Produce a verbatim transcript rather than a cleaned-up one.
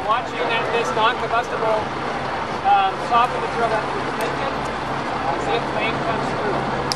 watching that this non-combustible um, soffit material that we've taken, uh, see if flame comes through.